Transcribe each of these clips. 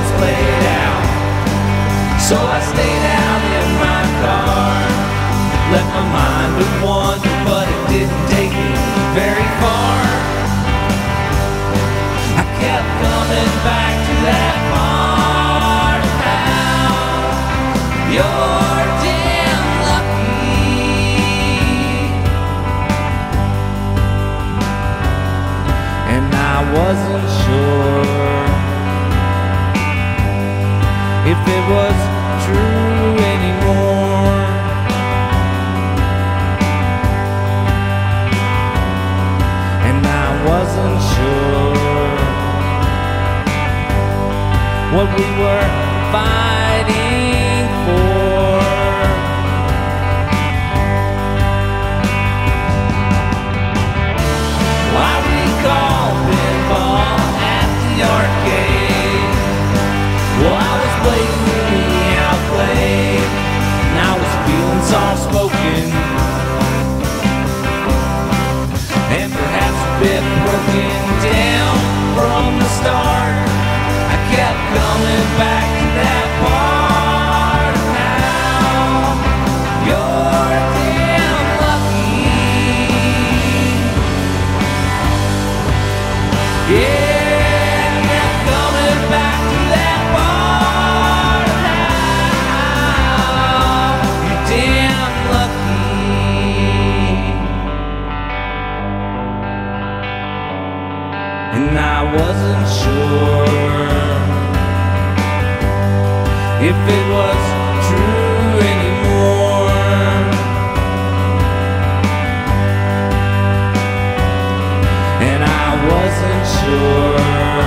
cards played out. So I stayed out in my car, let my mind wander, but it didn't take me very far. I kept coming back to that part of town. You're damn lucky. And I wasn't sure if it was true anymore. And I wasn't sure what we were fighting for. I recall pinball at the arcade. Well, I was blatantly outplayed, and I was feeling soft-spoken, and perhaps a bit broken down from the start. I kept coming back to that part of town. You're damn lucky. Yeah. And I wasn't sure if it was true anymore. And I wasn't sure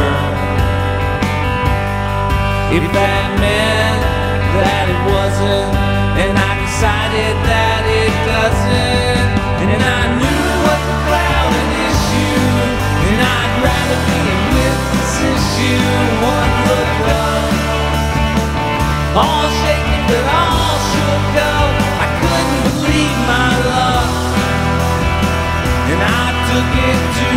if that meant that it wasn't. And I decided that it doesn't. And I knew what the crowded issue, and I'd rather be with this issue. One look up, all shaken but all shook up. I couldn't believe my luck, and I took it to